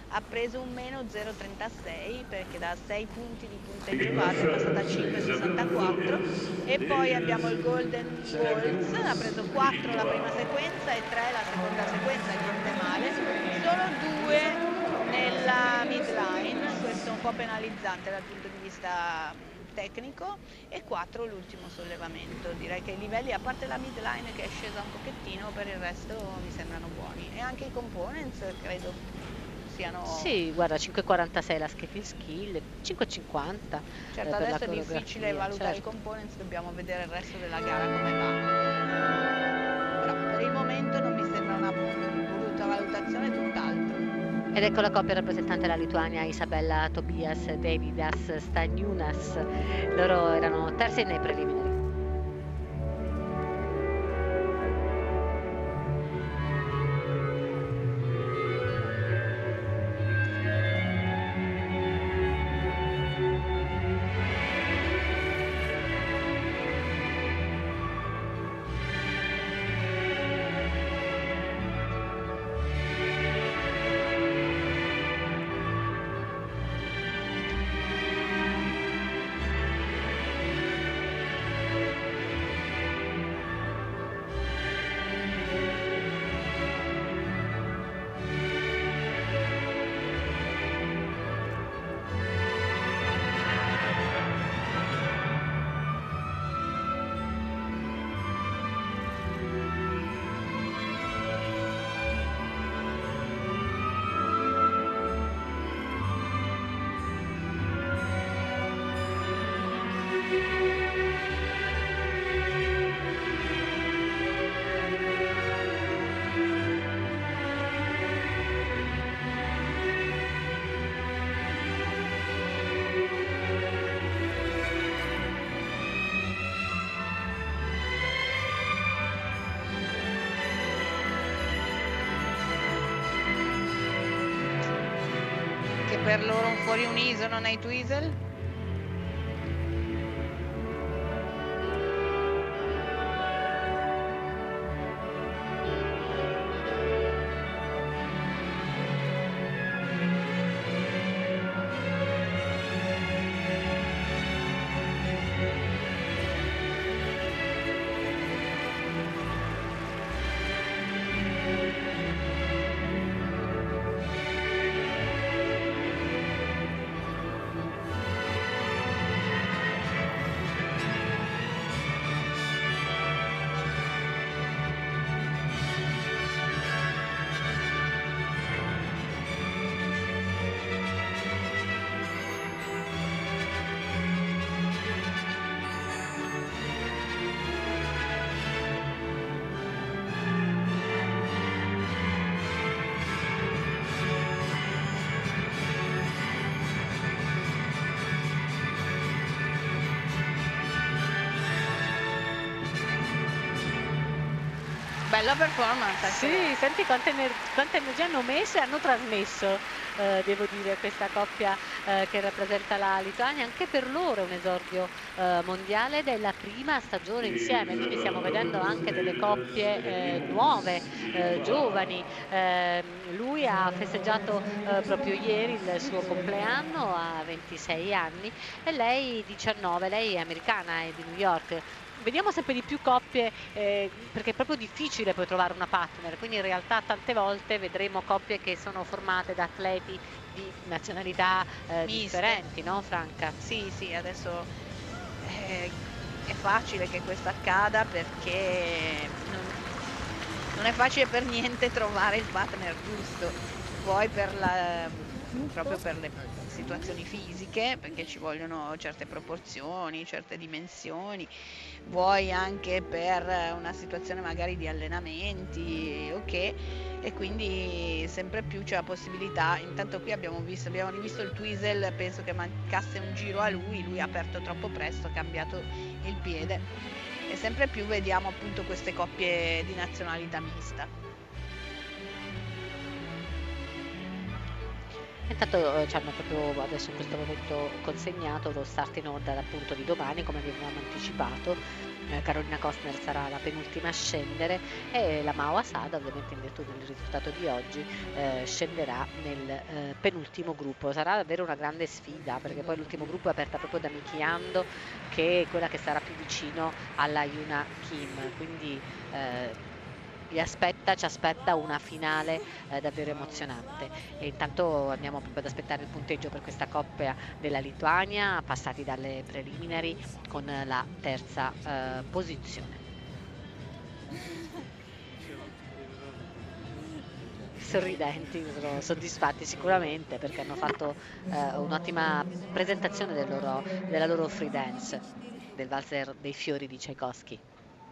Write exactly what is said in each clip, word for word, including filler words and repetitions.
ha preso un meno zero virgola trentasei perché da sei punti di punteggio base è passata a cinque virgola sessantaquattro, e poi abbiamo il Golden Waltz, ha preso quattro la prima sequenza e tre la seconda sequenza, niente male, solo due nella midline, questo è un po' penalizzante dal punto di vista mh, tecnico, e quattro l'ultimo sollevamento. Direi che i livelli, a parte la midline che è scesa un pochettino, per il resto mi sembrano buoni, e anche i components credo siano. Sì, guarda, cinque virgola quarantasei la skill skill, cinque virgola cinquanta Certo, eh, per la adesso è difficile coreografia, valutare i certo. components, dobbiamo vedere il resto della gara come va. Però per il momento non mi sembra una brutta valutazione, tutt'altro. Ed ecco la coppia rappresentante la Lituania, Isabella Tobias, Davidas Staniūnas. Loro erano terzi nei preliminari. Che per loro un fuori unisono nei Twizzle? Bella performance anche Sì, lei. senti quanta, ener- quanta energia hanno messo e hanno trasmesso, eh, devo dire, questa coppia eh, che rappresenta la Lituania. Anche per loro è un esordio eh, mondiale ed è la prima stagione insieme, quindi stiamo vedendo anche delle coppie eh, nuove, eh, giovani. Ehm, lui ha festeggiato eh, proprio ieri il suo compleanno a ventisei anni e lei diciannove, lei è americana, è di New York. Vediamo sempre di più coppie, eh, perché è proprio difficile poi trovare una partner, quindi in realtà tante volte vedremo coppie che sono formate da atleti di nazionalità eh, Miste. differenti, no Franca? Sì, sì, adesso eh, è facile che questo accada perché non, non è facile per niente trovare il partner giusto, vuoi per la, proprio per le situazioni fisiche, perché ci vogliono certe proporzioni, certe dimensioni, vuoi anche per una situazione magari di allenamenti, ok, e quindi sempre più c'è la possibilità. Intanto qui abbiamo visto, abbiamo rivisto il Twizzle, penso che mancasse un giro a lui, lui ha aperto troppo presto, ha cambiato il piede, e sempre più vediamo appunto queste coppie di nazionalità mista. Intanto eh, ci hanno proprio adesso in questo momento consegnato lo start in order appunto di domani, come avevamo anticipato, Carolina Kostner sarà la penultima a scendere e la Mao Asada, ovviamente in virtù del risultato di oggi, eh, scenderà nel eh, penultimo gruppo. Sarà davvero una grande sfida, perché poi l'ultimo gruppo è aperta proprio da Miki Ando, che è quella che sarà più vicino alla Yuna Kim, quindi eh, vi aspetta, ci aspetta una finale eh, davvero emozionante. E intanto andiamo proprio ad aspettare il punteggio per questa coppia della Lituania, passati dalle preliminari con la terza eh, posizione. Sorridenti, sono soddisfatti sicuramente perché hanno fatto eh, un'ottima presentazione del loro, della loro free dance, del valzer dei fiori di Tchaikovsky.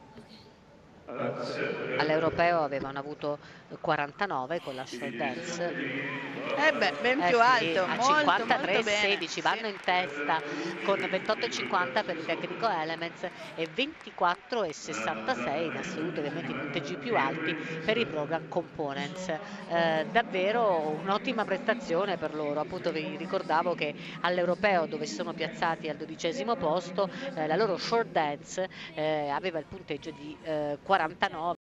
All'europeo avevano avuto quarantanove con la short dance. Eh beh, ben Eh più sì, alto, a molto molto bene. cinquantatré sedici vanno Sì. in testa con ventotto e cinquanta per il tecnico Elements e ventiquattro e sessantasei in assoluto, ovviamente i punteggi più alti per i program components. Eh, davvero un'ottima prestazione per loro. Appunto vi ricordavo che all'europeo, dove si sono piazzati al dodicesimo posto, eh, la loro short dance eh, aveva il punteggio di eh, quarantanove.